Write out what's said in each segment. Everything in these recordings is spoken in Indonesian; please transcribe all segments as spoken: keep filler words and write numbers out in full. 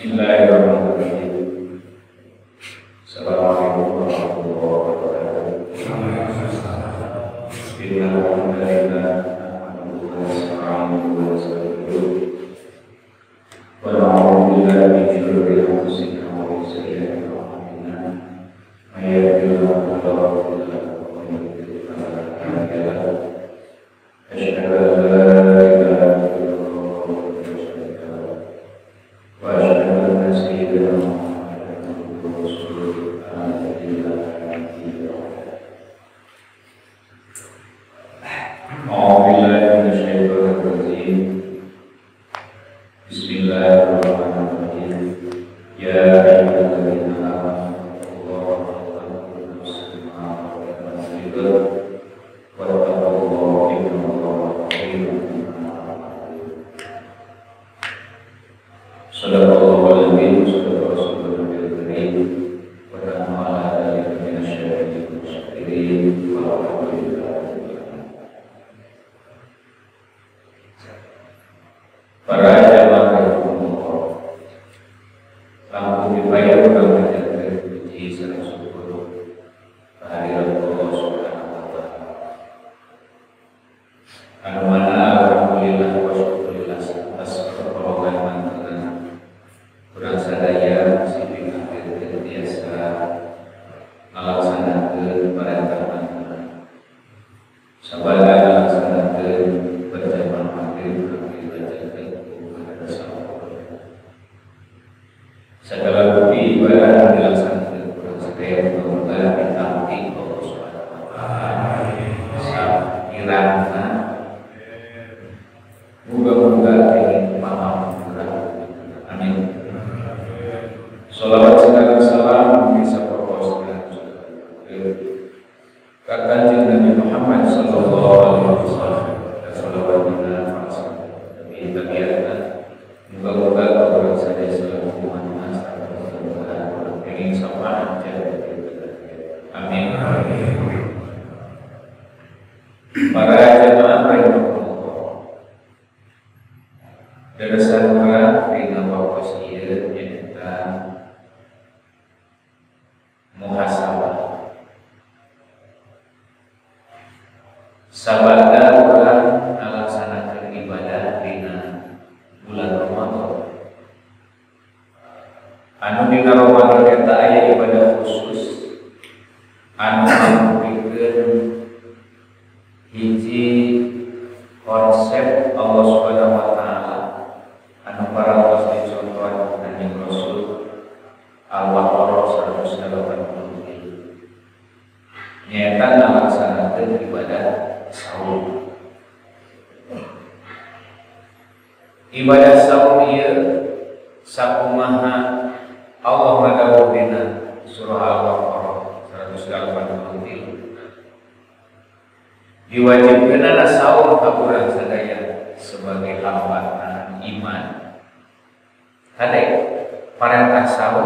Bismillahirrahmanirrahim. Assalamualaikum warahmatullahi wabarakatuh. Bismillahirrahmanirrahim. Wa na'udzu billahi min shururi anfusina wa min sayyiati a'malina. May yahdihillahu fala mudilla lahu wa may yudlil fala hadiya lahu. Asyhadu an la ilaha illallah wa asyhadu wa asyhadu anna sayyidina Muhammadan abduhu wa rasuluhu. A'udzu billahi minasyaitonir rajim. Bismillahirrahmanirrahim. Ya ayyuhalladzina amanu taqullaha haqqa tuqatih wa la tamutunna illa Sadaqallahu al-azim, sadaqa rasulul karim, wa nahnu ala dzalika minasyahidin wasyahidin walhamdulillah. Para jamaah rahimakumullah, langsung dibayar orang menjaga puji sareng syukur kehadirat Allah Subhanahu wa taala. Anu mana alhamdulillah wa syukurillah atas pertolongan mantunan urang sadaya siping hadir biasa ngalaksanakeun perintah mantunan. Sabada ngalaksanakeun berjamaah maghrib segala bukti ibadah yang dilaksanakan kurang sedaya semoga ditaati Allah Subhanahu wa taala. Sakirana moga-moga ingin paham kurang. Amin. Salawat segala salam bisa pokok ka Kanjeng Nabi Muhammad sallallahu alaihi wasallam. Salawatna tabi'in tabi'atna moga-moga orang sadaya selalu ingin sama aja. Amin. Para jamaah rahimakumullah, darasan urang dina waktu ieu nyaeta muhasabah. Sabada urang ngalaksanakeun ibadah dina bulan Ramadan. Anu dina Ramadan eta aya ibadah khusus anu ngamupikeun hiji konsep Allah Subhanahu wa taala anu parantos dicontohan Kanjeng Rasul Al-Baqarah seratus delapan puluh tiga. Nyaeta ngalaksanakeun ibadah saum. Ibadah saum ieu sakumaha Allah ngadawuh dina surah Al-Baqarah seratus delapan puluh tiga. Diwajibkeunana saum ka urang sadaya sebagai hambatan iman. Hade parentah saum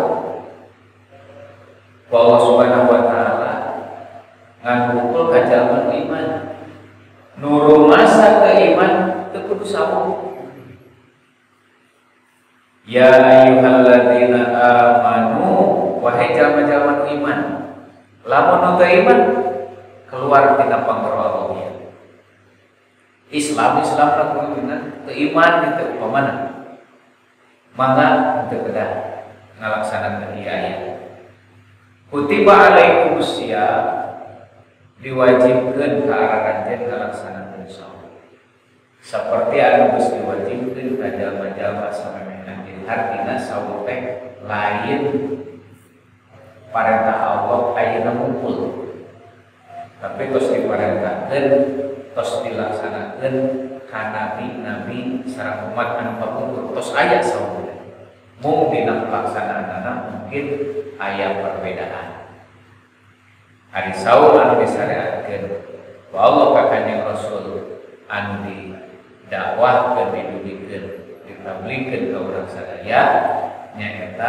ku Allah Subhanahu wa taala ngangkul ka jalma iman. Nu rumasa ke iman teu kudu saum. Ya ayyuhalladzina amanu, wahai jalma-jalma iman, lamun nu teu iman keluar tina pangkara Allah. Islam Islam lamun teu iman teu upamana. Mangga teu kedah ngalaksanakeun ieu aya. Kutiba alaikumus syiyam, diwajibkeun ka araranjeun ngalaksanakeun saum. Seperti anu geus diwajibkeun ka jalma-jalma samemeh. Artinya saum teh lain parentah Allah ayeuna ngumpul, tapi tos diparentahkeun tos dilaksanakeun ka nabi-nabi sareng umat anu pakumpul tos aya saum. Mung dina pelaksanaanna mungkin aya perbedaan. Ari saum anu disyariatkeun ku Allah ka Kanjeng Rasul anu didakwahkeun didudikeun ditablikeun ka urang sadaya nyaeta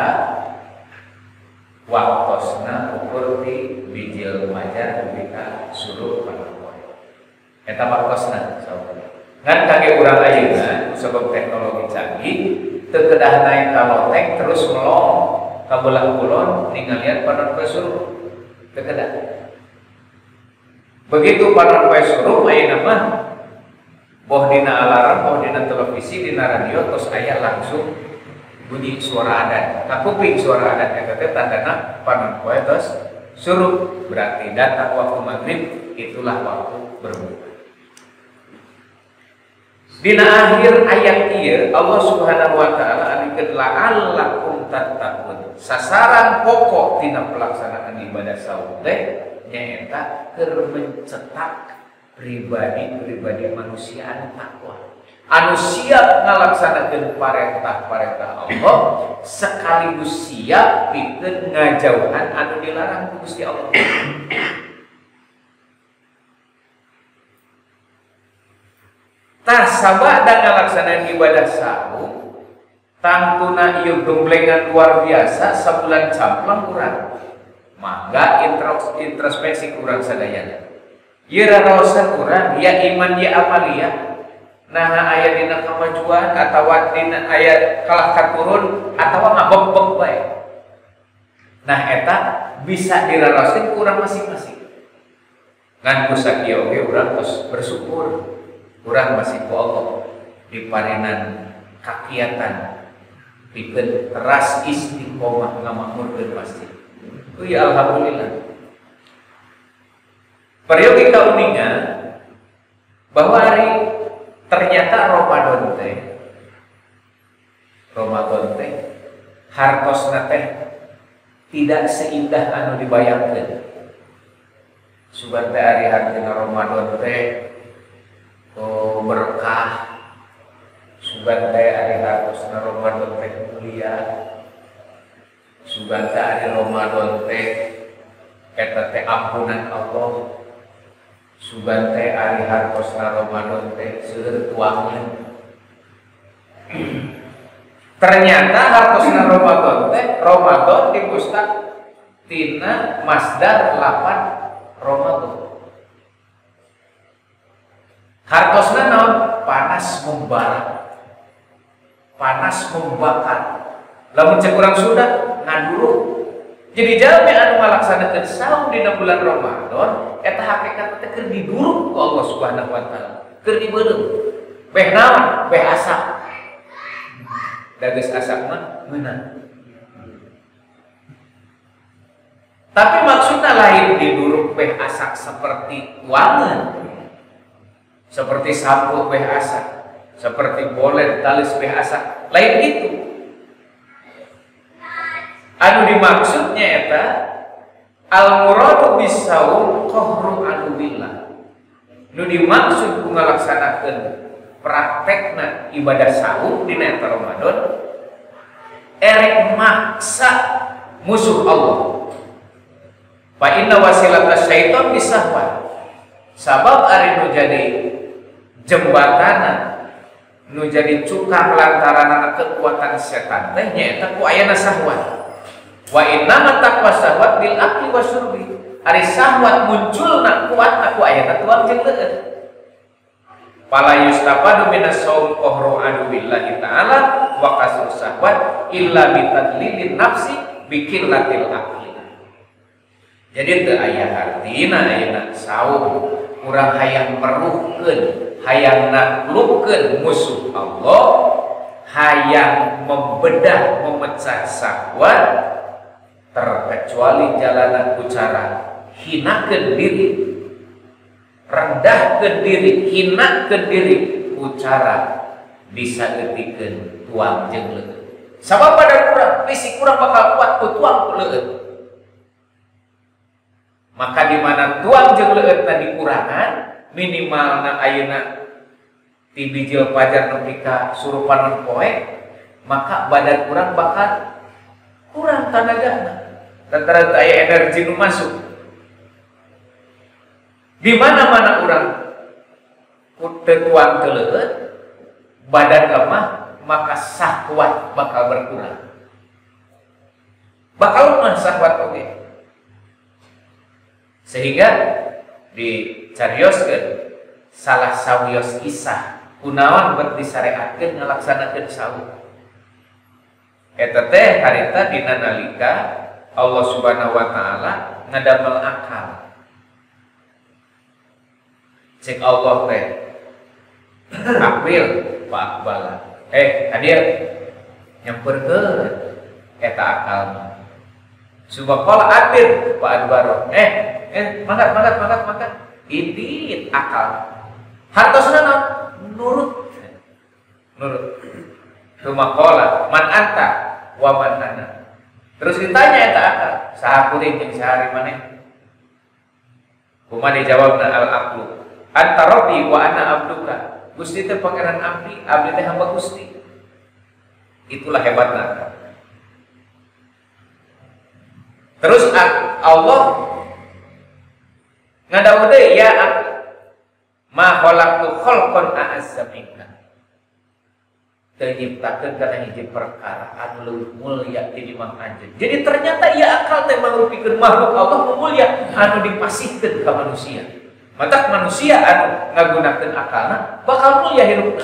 waktosna ukur ti bijil majar dibika suruh pada poe. Eta waktosna saudara. Ngan kage urang ayeuna sebab teknologi canggih teu kedah naik ka loteng terus melong ka belah kulon ningalian panon poe suruh teu kedah. Begitu panon poe suruh ayeuna mah boh dina alarm, boh dina televisi, dina radio terus aya langsung bunyi suara adan. Kakuping suara adan eta teh tandana panon poe terus suruh, berarti datang waktu maghrib itulah waktu berbuka. Dina akhir ayat ieu Allah Subhanahu wa taala alikeun la'allakum tattaqun. Sasaran pokok tina pelaksanaan ibadah saum teh nyaeta keur mencetak pribadi-pribadi manusia anu takwa, anu siap ngalaksanakeun parentah-parentah Allah sekaligus siap pikeun ngajauhan anu dilarang ku Gusti Allah. Tah sabada ngalaksanakeun ibadah saum tangtuna ieu gemblengan luar biasa sabulan camplang urang. Mangga introspeksi urang sadayana. Ieu raraosan urang ya iman ya amalia. Nah aya dina kamajuan atawa dina aya kalah katurun atawa ngabeg-beg bae. Nah eta bisa diraraoskeun ku urang masing-masing. Ngan ku sakieu oge urang tos bersyukur. Urang masih ku Allah diparenan kakiatan pikeun teras istiqomah ngamakmurkeun masjid. Ui alhamdulillah. Peryogi kauningan bahwa hari ternyata Ramadan teh Ramadan teh hartosna teh tidak seindah anu dibayangkeun. Sugan teh ari hartina Ramadan teh oh berkah. Sugan teh ari hartosna Ramadan teh mulia. Sugan teh ari Ramadan teh eta teh ampunan Allah. Sugan teh ari hartosna Ramadan teh seueur tuangan. Ternyata hartosna Ramadan teh Ramadan dipustak tina masdar lapan Ramadan. Hartosna naon? Panas membara, panas membakar. Lamun cek urang Sunda nganduru. Jadi jalmi anu ngalaksanakeun saum dina bulan Ramadan eta hakikat teh keur diduruk ku Allah Subhanahu wa taala, keur dibeureum. Beh naon? Beh asap. Da geus asap mah meunang. Tapi maksudna lain diduruk beh asap seperti wangen. Seperti sampo beh asap, seperti bolet talis beh asap. Lain gitu. Anu dimaksudnya eta al-muradu bisaum qahru adubillah. Nu dimaksud ku ngalaksanakeun praktekna ibadah saum dina eta Ramadan erek maksa musuh Allah. Fa inna wasilata syaiton bisahwan. Sabab ari nu jadi jembatana nu jadi cukang lantaran kekuatan setan teh nyaeta ku ayana sahwat. Wa inna taqwa sahwat bil akli wasyurbi. Ari sahwat munculna kuat ku ayana tuang jeung leueut. Fala yustafadu minas saum qahru adu billahi ta'ala wa kasru sahwat illa bitadlilin nafsi biqillatil aqli. Jadi teu aya artina ayeuna saum urang hayang meruhkeun, hayang naklukkeun musuh Allah, hayang membedah, memecah syahwat, terkecuali jalanan ucara hinakeun diri, rendahkeun diri, hinakeun diri, ucara bisa getikeun tuang jeung leueut. Sabab pada kurang, fisik kurang bakal kuat ku tuang ku leueut. Maka di mana tuang jeung leueutna dikurangan, minimalna ayeuna ti bijil pajar nepi ka surupan poe, maka badan kurang bakal kurang tenagana. Lantaran aya energi nu masuk. Di mana-mana urang teu tuang teu leueut, badan lemah, maka syahwat bakal berkurang. Bakal lemah syahwat oge. Sehingga dicarioskeun salah sawios kisah kunaon beuh disareatkeun ngalaksanakeun saum. Eta teh harita dina nalika Allah Subhanahu wa taala ngadamel akal. Cek Allah teh Akbil Pak Akbala. Eh, hadir nyamperkeun eta akal. Subaqala Akbil Pak Adbaro. Eh, eh mangkat mangkat mangkat mangkat. Idit akal. Hartosna naon? Nurut. Nurut. Rumaqala man anta wa man ana. Terus ditanya eta akal, saha kuring jeung sahari maneh? Kumaha dijawabna al aqlu. Anta rabbi wa ana abduka. Gusti teh pangeran abdi, abdi teh hamba Gusti. Itulah hebatna. Terus Allah ngadawuh deui ya abdi. Ma khalaqtu khalqan a'azza minka. Teu nyiptakeun kana hiji perkara anu leuwih mulya ti imam anjeun. Jadi ternyata ieu akal teh mangrupikeun makhluk Allah nu mulya anu dipasihkeun ka manusia. Matak manusia anu ngagunakeun akalna bakal mulya hirupna.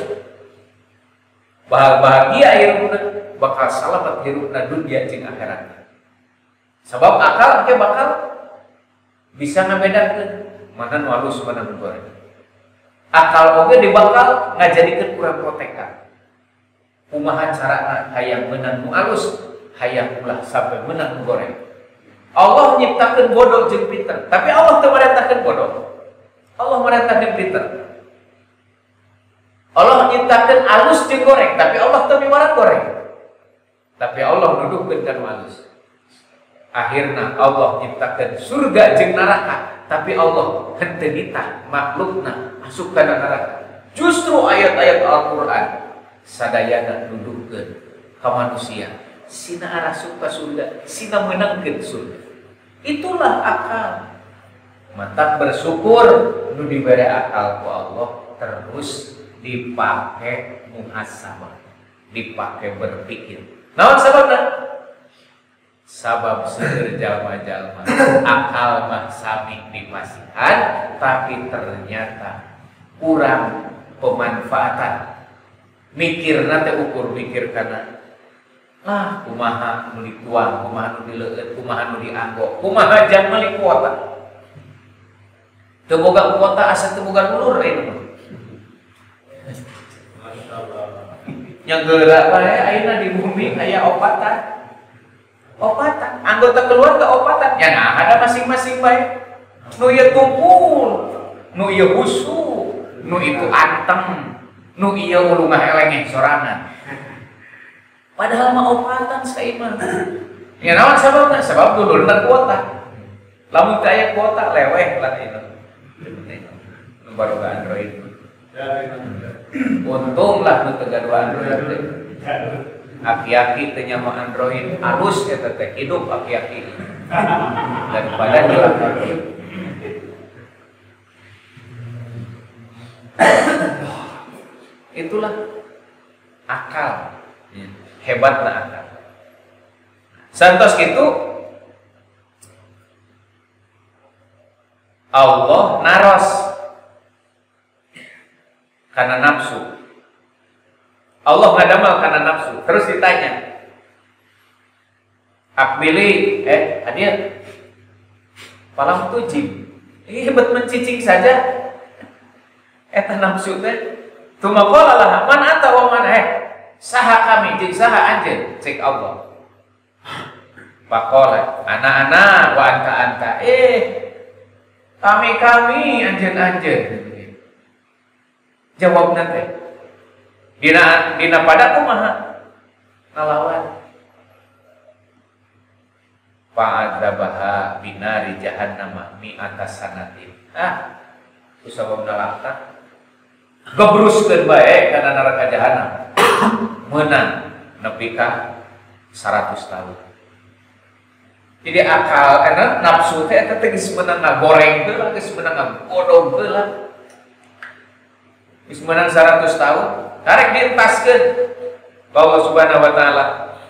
Bahagia hirupna, bakal salamet hirupna dunya jeung akhirat. Sabab akal ke bakal bisa ngabedakeun mana nu halus mana nu goreng. Akal oge dibakal ngajadikeun urang protekan. Kumaha carana hayang meunang nu alus, hayang ulah sampai meunang nu goreng. Allah nyiptakeun bodoh jeung pinter, tapi Allah teu marentahkeun bodoh. Allah marentahkeun pinter. Allah nyiptakeun alus jeung goreng, tapi Allah teu miwarang goreng. Tapi Allah nuduhkeun kana alus. Akhirna Allah nyiptakeun surga jeung neraka, tapi Allah henteu nitah makhlukna masuk kana neraka. Justru ayat-ayat Al-Qur'an sadayana nuduhkeun ka manusia sina arah suka surga, sina menangkeun surga. Itulah akal. Mata bersyukur nu diberi akal ku Allah terus dipake muhasabah, dipake berpikir. Naon sababna? Sabab seueur jalma-jalma akal mah sami dipasihan, tapi ternyata kurang pemanfaatan. Mikirna teh ukur mikir kana ah kumaha nu dituang, kumaha nu dileueut, kumaha nu dianggo, kumaha jang meuli kuota. Teu boga kuota asa teu boga ulur ieu. Masyaallah. Nya geura bae ayeuna di bumi aya opatan. Opatan, anggota keluarga opatan. Ya nah ada masing-masing bae. Nu ieu tungkul, nu ieu husu, nu itu anteng. Nu iya ulu ngahelenge sorangan. Padahal mah opatan saimah. Ya naon sababna? Sabab dulurna kuota. Lamun teu aya kuota leweh lah itu. Nu baruga Android. Untung lah nu teu gaduh Android teh. Aki-aki teh nyaho Android, alus eta teh hidup aki-aki. Daripada hilang. Itulah akal, hebatnya akal. Santos gitu Allah naros karena nafsu. Allah ngadamal karena nafsu. Terus ditanya, Akbili, eh hadir, palam tujib. Ini hebat mencicing saja. Eta nafsu teh. Tumaqala lah, man anta wa man eh saha kami jeung saha anjeun cek Allah. Faqala ana-ana wa anta anta eh kami-kami anjeun-anjeun. Jawabna teh dina dina pada kumaha ngalawan fa'adzabaha binari jahannam mi'ata sanatin. Ah kusabab nalakta gebruskeun bae kana neraka jahanam. Meunang nepi ka seratus tahun. Jadi akal kana nafsu teh eta teh geus meunang ngagoreng heula, geus meunang ngagodog heula. Geus meunang seratus tahun, karek dientaskeun ka Allah Subhanahu wa taala.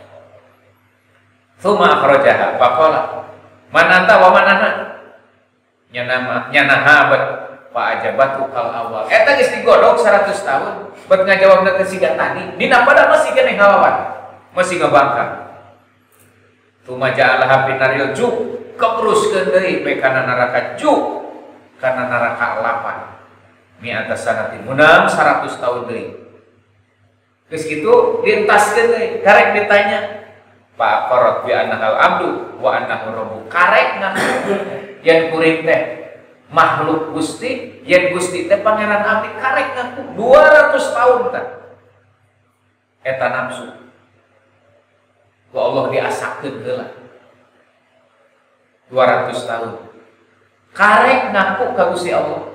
Tsumma akhrajaha faqala man anta wa man ana. Nyana nyanaha bet Pak ajabatu kal awal. Eta geus digodog seratus tahun. Bet ngajawabna teh siga tadi. Dina pada masih keneh ngalawan. masih ngabangkang. Tuma ja'alaha finaril juk, kebruskeun deui pe kana neraka juk, kana neraka lapan. Mi atas sanatin munam seratus tahun deui. Geus kitu dientaskeun deui, karek ditanya, Pak Qarot bi annahal abdu wa annahu rabbu. Karek ngaku yen kuring teh makhluk Gusti, yen Gusti teh pangeran abdi, karek ngaku dua ratus tahun tah. Eta nafsu ku Allah diasakeun heula dua ratus tahun. Karek ngaku ka Gusti Allah.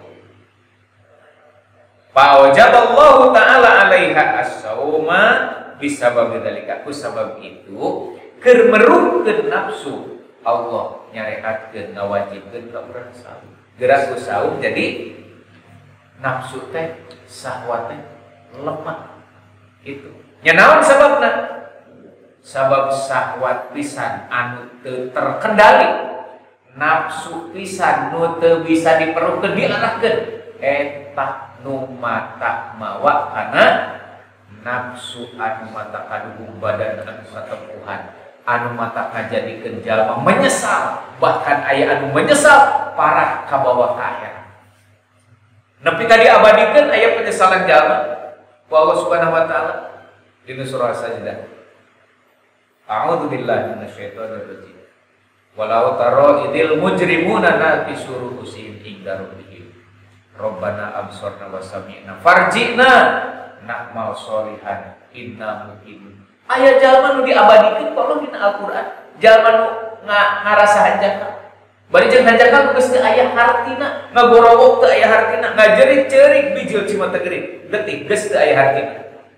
Fa wajaballahu ta'ala 'alaiha as-sauma bisababi dzalika. Ku sabab itu keur merungkeun nafsu Allah nyareatkeun ngawajibkeun ka urang saum. Gerak ku saum jadi nafsu teh syahwat teh lemah. Itu. Nya naon sababna? Sabab syahwat pisan anu teu terkendali, nafsu pisan nu teu bisa diperlukeun diarahkeun, eta nu mata mawa kana nafsu anu mata kaduhung badan anu katempuhan, anu mata kajadikeun jalma menyesal, bahkan aya anu menyesal parah kabawa ka akhirat. Nepi ka diabadikeun aya penyesalan jalma ku Allah Subhanahu wa taala dina surah Sajdah. A'udzu billahi minasyaitonir rajim. Walau tara idil mujrimuna naqisu ru'usihim inda rabbihim. Rabbana absarna wa sami'na farji'na na'mal sholihan inna muqinun. Aya jalma nu diabadikeun ku Allah dina Al-Qur'an, jalma nu ngarasa hanjaka. Bari jeung hanjaka geus teu aya hartina, ngagorowok teu aya hartina, ngajerit-cerik bijil cimata geuring, detik geus teu aya hartina.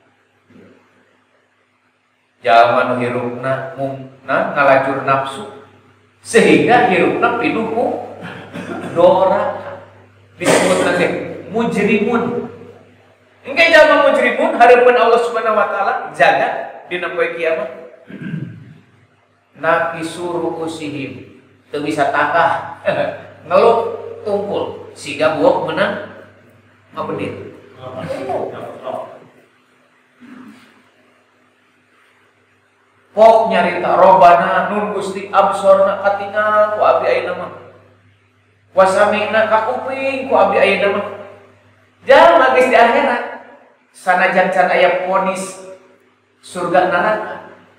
Jalma nu hirupna mungna ngalajur nafsu sehingga hirupna pinuh ku doraka, disebut nanti mujrimun. Engke jalma mujrimun hareupeun Allah Subhanahu wa taala jaga dina poe kiamat. Naqisu ru'usihim, teu bisa takah ngeluh tungkul siga buok meunang ngabedit. Pok nyarita robana nun Gusti absorna katingal ku abdi ayeuna mah. Wasamina kakuping ku abdi ayeuna mah. Jalma geus di akhirat sanajan can aya vonis surga neraka.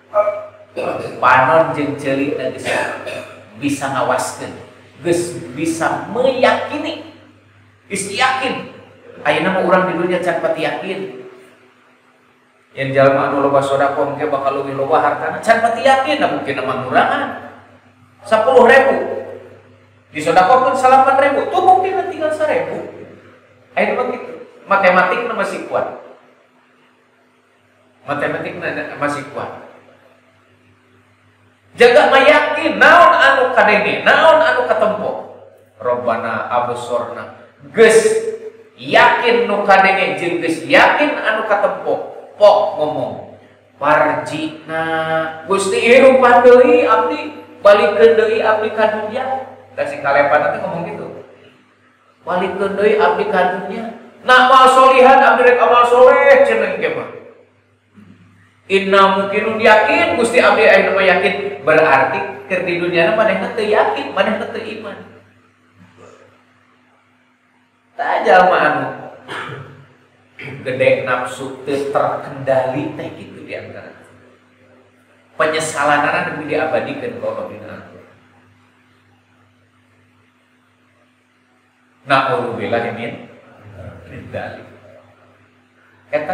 Panon jeung ceulitna geus bisa ngawaskeun, geus bisa meyakini. Geus yakin ayeuna mah urang di dunya can pati yakin. Yang jalma anu loba sodaqah ge bakal leuwih loba hartana, can pati yakin da mungkin mah ngurangan sepuluh ribu. Disodaqahkeun salapan ribu, tuh mungkin tinggal seribu. Aya mah kitu. Matematikna masih kuat. Matematikna masih kuat. Jaga mayakin naon anu kadenge, naon anu katempo. Rabbana absorna. Geus yakin nu kadenge jeung geus yakin anu katempo. Pok ngomong parjina Gusti hirupan deui abdi, balikeun deui abdi ka dunya. Kasih kalepan teh ngomong gitu. Balikeun deui abdi ka dunya. Na'mal sholihan abdi rek amal soleh cenah ge mah. Inna mungkinun yakin Gusti abdi ayeuna mah yakin, berarti keur di dunya na manehna teu yakin, manehna teu iman. Tah jalma anu gede nafsu terkendali teh gitu di antara penyesalanana demi diabadikeun ku Allah dina Al-Qur'an. Na'udzubillah min dzalik. Eta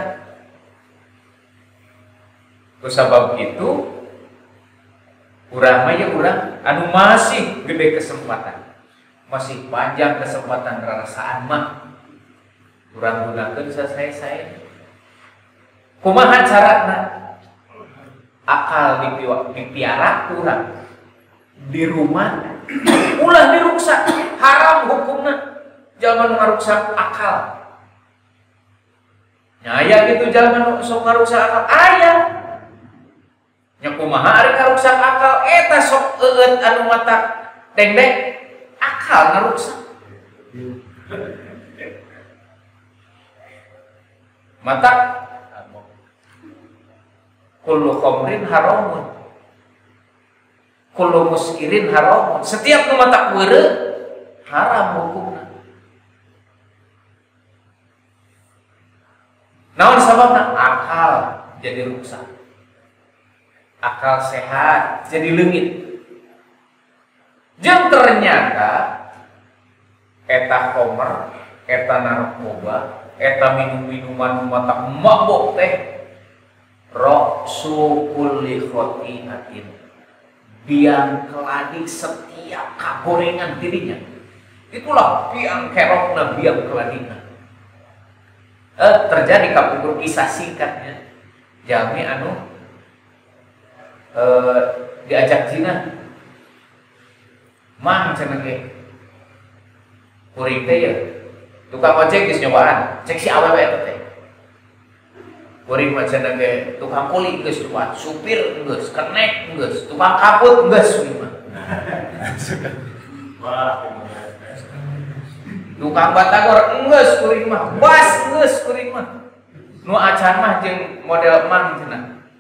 ku sabab itu urang mah ya urang anu masih gede kesempatan, masih panjang kesempatan rarasaan mah urang gunakeun sasae-sae. Kumaha carana? Akal dipiara urang di rumah, ulah diruksak, haram hukumna. Jalma nu ngaruksak akal. Nya aya kitu jalma nu sok ngaruksak akal, aya. Nya kumaha ari ngaruksak akal? Eta sok eueut anu mata dengdek akal ngaruksak. Mata kullu khamrin haramun, kullu muskirin haramun. Setiap nu matak weureu haram hukumna. Naon sababna? Akal jadi rusak, akal sehat jadi leungit. Jeung ternyata eta khomer, eta narkoba, eta minum-minuman matak mabok teh ra'su kulli khoti'atin, biang keladi setiap kagorengan dirinya. Itulah biang kerokna, biang keladina. Eh, terjadi kapungkur kisah singkatnya. Jami anu eh, diajak zina, mang cenah ge. Kuring teh ya, tukang ojek geus nyobaan, cek si awewe eta teh. Kuring mah cenah ge tukang kuli geus nyobaan, supir geus, kenek geus, tukang kabut geus mah. Tukang batagor geus kuring mah, bas geus kuring mah. Nu acan mah jeung model mang cenah.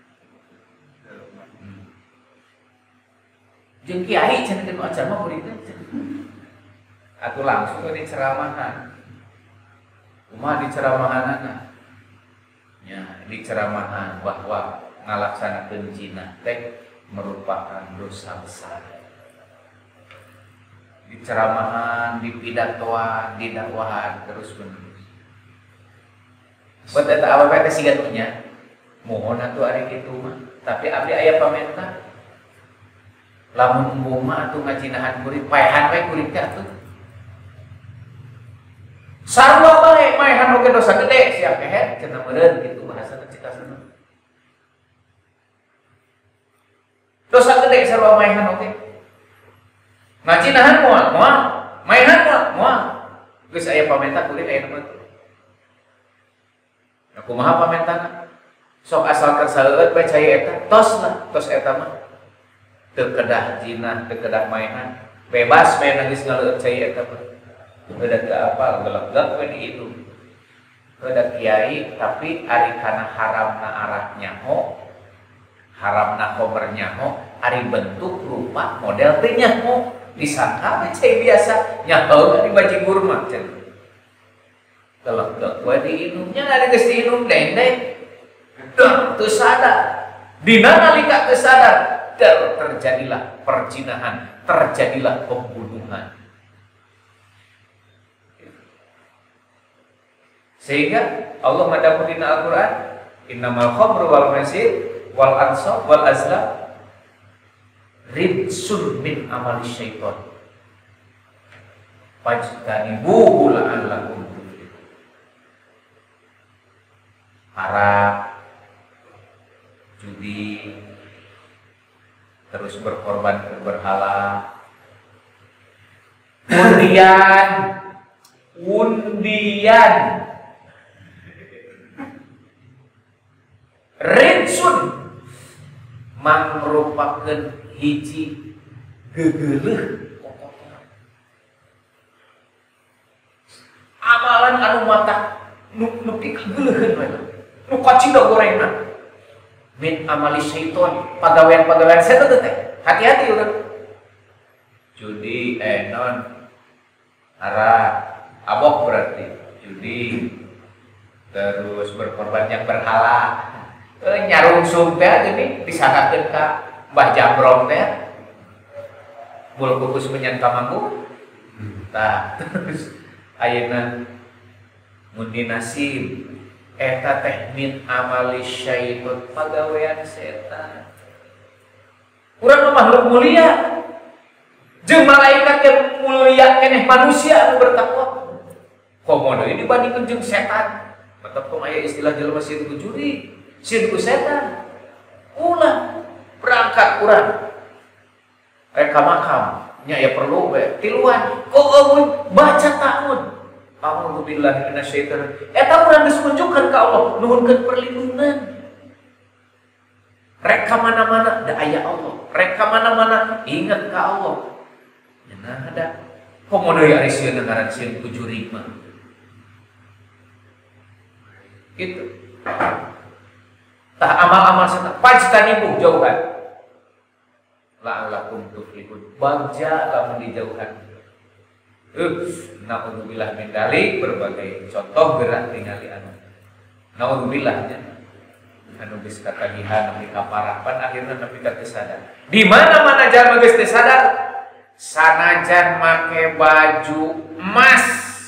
Jeung kiai cenah nu acan mah kuring teh. Aku langsung ke diceramahan. Kumaha diceramahanana? Ya, diceramahan bahwa ngalaksanakeun zina teh merupakan dosa besar. Diceramahan, dipidatoan, didakwahan terus menerus. Buat eta apa teh siga nya? Mohon atuh ari kitu mah. Tapi abdi aya pamenta. Lamun embung mah atuh ngajinahan kuring, paehan we kuring teh atuh. Sarua bae maehan oge dosa gede sia kehet cenah meureun kitu bahasa cekasana. Dosa gede sarua maehan oge. Ngajinahan moal, moal, maehan moal, moal. Geus aya pamenta kuring aya nama teh. Nah, kumaha pamentana? Sok asal kersaleut bae cai eta, tos lah, tos eta mah. Teu kedah zina, teu kedah maehan, bebas bae geus ngaleueut cai eta mah. Udah gak apa, gelap-gelap we di itu. Udah kiai, tapi ari kana haramna arah nyaho, haramna khomer nyaho, ari bentuk rupa model teh nyaho, disangka we cai biasa, nyaho di bajigur mah cenah. Gelap-gelap we diinumnya ari geus diinum dendeng. Dah teu sadar. Dina nalika teu sadar, terjadilah perzinahan, terjadilah pembunuhan. Sehingga Allah madamu dina Al-Quran, innamal khamru wal maisir wal ansab wal azlam rijsun min amali syaitan fajtanibuhu la'allakum tuflihun. Arak, judi, terus berkorban ke berhala, undian, undian rinsun merupakan hiji gegeleuh kokotoran. Amalan anu mata nu nu pikageuleuheun we. Nu kacida gorengna. Min amali syaiton, pagawean-pagawean setan teh. Hati-hati urang. Judi eh non arak abok berarti judi, terus berkorban yang berhala. E, nyarungsung teh gini disangkakeun ka Mbah Jambrong teh mul kukus menyan ka manggung. Tah terus ayeuna mun dinasim eta teh min amali syaiton, pagawean setan. Urang mah makhluk mulia jeung malaikat yang mulia keneh manusia anu bertakwa. Komodo ini dibandingkeun jeung setan. Tetep kok aya istilah jelema sieun ku juri. Sieun ku setan, ulah berangkat urang rek ka makam nya ya perlu we tiluan kok eueuh baca ta'awud a'udzu billahi minasyaitonir eta urang geus munjukkeun ka Allah nuhunkeun perlindungan rek ka mana-mana da aya Allah, rek ka mana-mana ingat ka Allah. Cenah ada komodo ari sieun ngaran sieun ku juri mah gitu. tah amal-amal sana pajtanibu jauhan la'allakum tuflihun bagja lamun dijauhan. Uh, naudzubillah min dalik berbagai contoh gerak tingali anu naudzubillah anu geus katagihan nepi ka parapan akhirna nepi ka teu sadar. Di mana-mana jalma geus teu sadar sanajan make baju emas,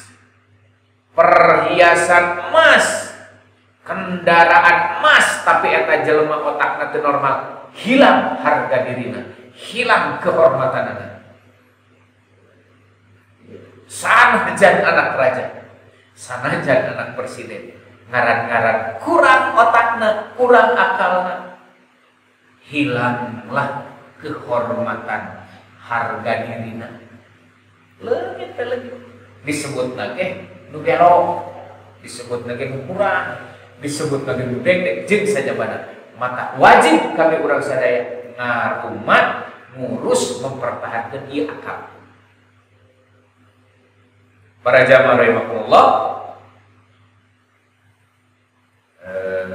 perhiasan emas, kendaraan emas, tapi eta jelema otakna teu normal, hilang harga dirina, hilang kehormatanana. Sanajan anak raja, sanajan anak presiden, ngaran-ngaran kurang otakna, kurang akalna, hilanglah kehormatan, harga dirina. Leungit teh leungit disebut lagi nu belok, disebut lagi nu kurang, disebut lagi nu degdeg jeung sajabana. Maka wajib kami urang sadaya ngarumat, ngurus, mempertahankan ieu akal. Para jamaah rahimakumullah, eh,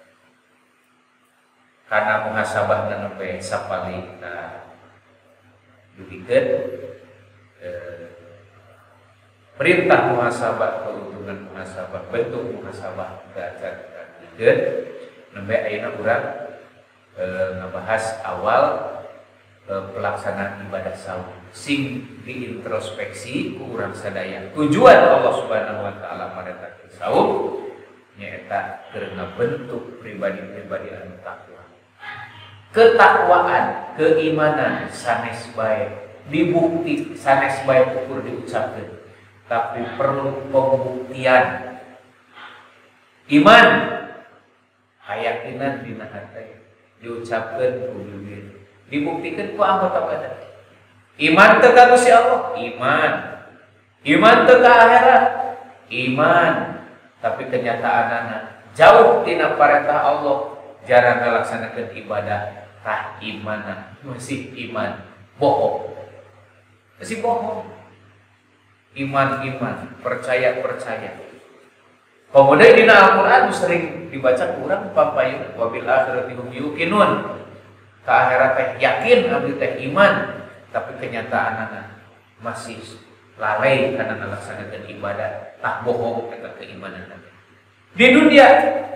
karena muhasabah nepi sapali kita dibikeun eh, perintah muhasabah, keuntungan muhasabah, bentuk muhasabah kita dibikeun nembe ayeuna urang eh, ngabahas awal eh, pelaksanaan ibadah saum sing diintrospeksi ku urang sadaya. Tujuan Allah Subhanahu wa taala marentakeun saum nyaeta keur ngabentuk pribadi-pribadi anu takwa. Ketakwaan, keimanan sanes bae dibukti, sanes bae ukur diucapkeun, tapi perlu pembuktian. Iman hayakinan dina hate diucapkeun ku bibir, dibuktikan ku anggota badan. Iman teu ka Gusti Allah, iman. Iman teu ka akhirat, iman. Tapi kenyataanana jauh tina perintah Allah, jarang ngalaksanakeun ibadah, tah imanna masih iman bohong. Masih bohong. Iman-iman, percaya-percaya. Kemudian dina Al-Qur'an sering dibaca urang pampayun wabil akhirati hum yuqinun. Ka akhirat teh yakin abdi teh iman. Tapi kenyataanana masih lalai karena melaksanakan ibadah, tak bohong eta keimanan. Di dunia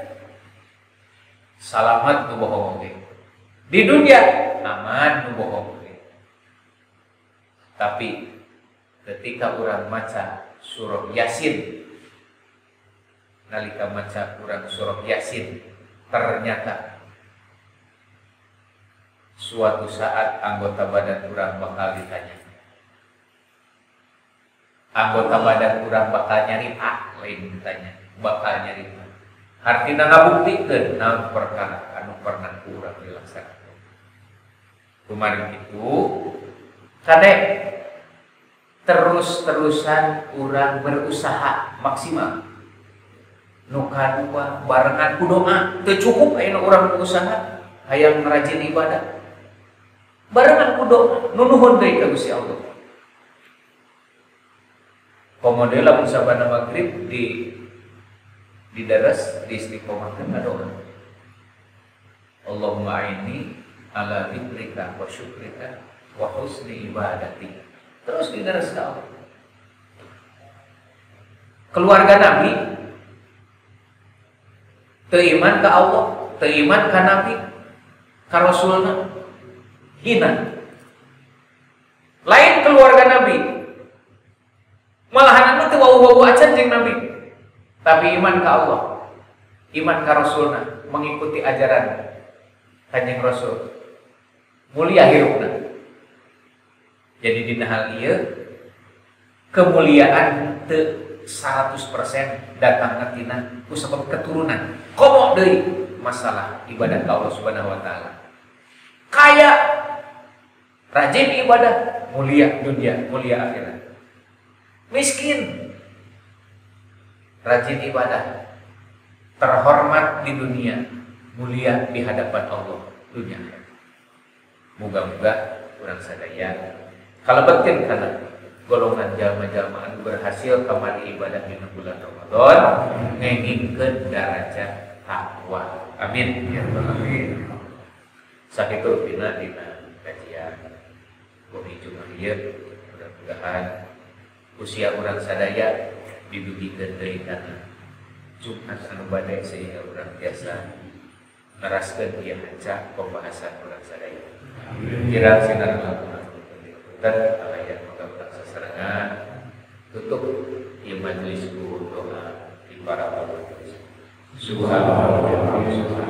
salamat nu bohong oge. Di dunia aman nu bohong oge. Tapi ketika urang maca surah Yasin, nalika maca urang surah Yasin, ternyata suatu saat anggota badan urang bakal ditanya. Anggota badan urang bakal nyarita, lain ditanya, bakal nyarita. Artina ngabuktikeun naon perkara anu pernah urang dilaksanakeun. Kumarin itu kade terus-terusan urang berusaha maksimal. Nu kadua barengan ku doa, teu cukup ayeuna urang berusaha hayang ngrajin ibadah. Barengan kudo nunuhun deui ka Gusti Allah. Kemudian lamun sabana maghrib di di daras di istiqomah kana doa. Allahumma a'inni ala dzikrika wa syukrika wa husni ibadati. Terus di daras ka Allah. Keluarga Nabi teu iman ka Allah, teu iman ka Nabi, ka Rasulna. Hina. Lain keluarga Nabi. Malahan anu teu wau-wau acan jeung Nabi. Tapi iman ka Allah, iman ka Rasulna, mengikuti ajaran Kanjeng Rasul. Mulia hirupna. Jadi dina hal ieu kemuliaan teu seratus persen datangna tina ku sabab keturunan. Komo deui masalah ibadah ka Allah Subhanahu wa taala. Kaya rajin ibadah, mulia dunia, mulia akhirat. Miskin, rajin ibadah, terhormat di dunia, mulia di hadapan Allah dunia. Moga-moga urang sadaya kalabekeun kana golongan jalma-jalma anu berhasil kamari ibadah dina bulan Ramadan ngengingkeun darajat taqwa. Amin ya rabbal alamin. Sakitu bina dina kajian Kopi Jumalia, mudah-mudahan usia orang sadaya didugikan dari kana Jumat anu bade sehingga orang biasa naraskeun ieu hanca pembahasan orang sadaya. Kira sinar lakukan dan alayan maka urang sasarangan tutup ieu majelis doa di para ulama. Subhanallah.